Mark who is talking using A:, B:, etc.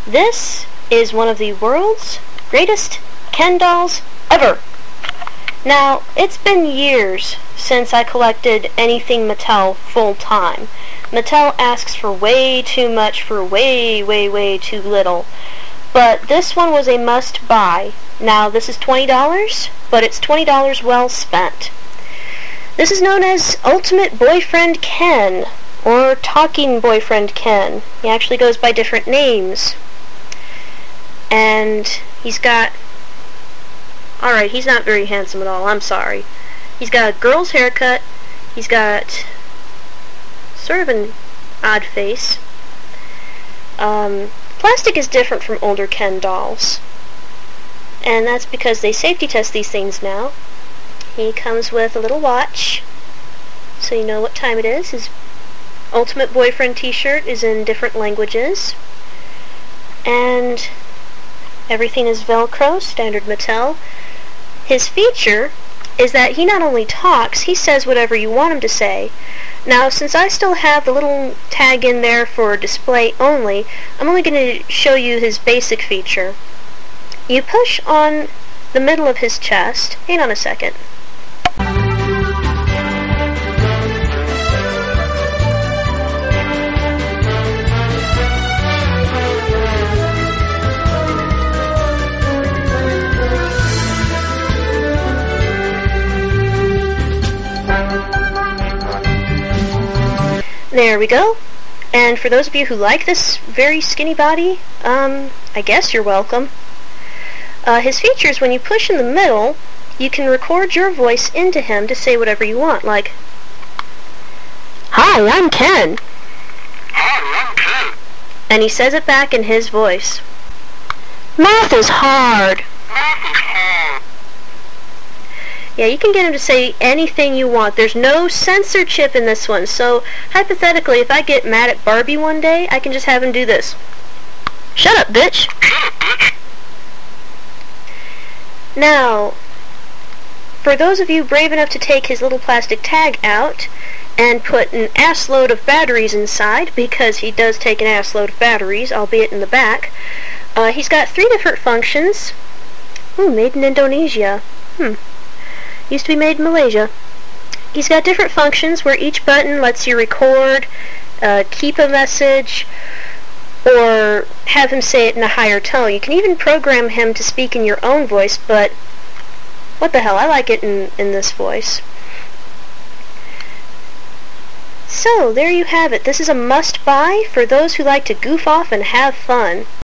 A: This is one of the world's greatest Ken dolls ever. Now, it's been years since I collected anything Mattel full-time. Mattel asks for way too much for way too little. But this one was a must-buy. Now, this is $20, but it's $20 well spent. This is known as Ultimate Boyfriend Ken, or Talking Boyfriend Ken. He actually goes by different names. And he's got... Alright, he's not very handsome at all, I'm sorry. He's got a girl's haircut. He's got sort of an odd face. Plastic is different from older Ken dolls. And that's because they safety test these things now. He comes with a little watch, so you know what time it is. His Ultimate Boyfriend t-shirt is in different languages. And everything is Velcro, standard Mattel. His feature is that he not only talks, he says whatever you want him to say. Now, since I still have the little tag in there for display only, I'm only going to show you his basic feature. You push on the middle of his chest. Hang on a second. There we go. And for those of you who like this very skinny body, I guess you're welcome. His features, when you push in the middle, you can record your voice into him to say whatever you want, like, "Hi, I'm Ken."
B: Hi, I'm Ken.
A: And he says it back in his voice. "Math is hard."
B: Math is hard.
A: Yeah, you can get him to say anything you want. There's no censor chip in this one, so hypothetically, if I get mad at Barbie one day, I can just have him do this. "Shut up, bitch."
B: Shut up, bitch.
A: Now, for those of you brave enough to take his little plastic tag out and put an assload of batteries inside, because he does take an assload of batteries, albeit in the back, he's got 3 different functions. Ooh, made in Indonesia. Used to be made in Malaysia. He's got different functions where each button lets you record, keep a message, or have him say it in a higher tone. You can even program him to speak in your own voice, but what the hell, I like it in this voice. So, there you have it. This is a must-buy for those who like to goof off and have fun.